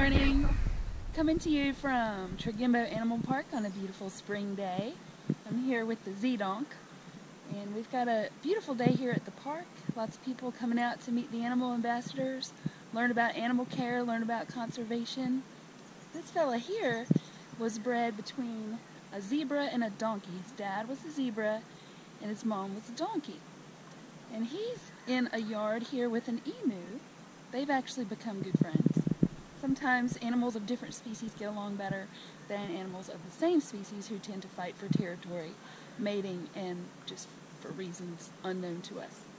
morning. Coming to you from Trigimbo Animal Park on a beautiful spring day. I'm here with the Z-Donk, and we've got a beautiful day here at the park. Lots of people coming out to meet the animal ambassadors, learn about animal care, learn about conservation. This fella here was bred between a zebra and a donkey. His dad was a zebra and his mom was a donkey. And he's in a yard here with an emu. They've actually become good friends. Sometimes animals of different species get along better than animals of the same species who tend to fight for territory, mating, and just for reasons unknown to us.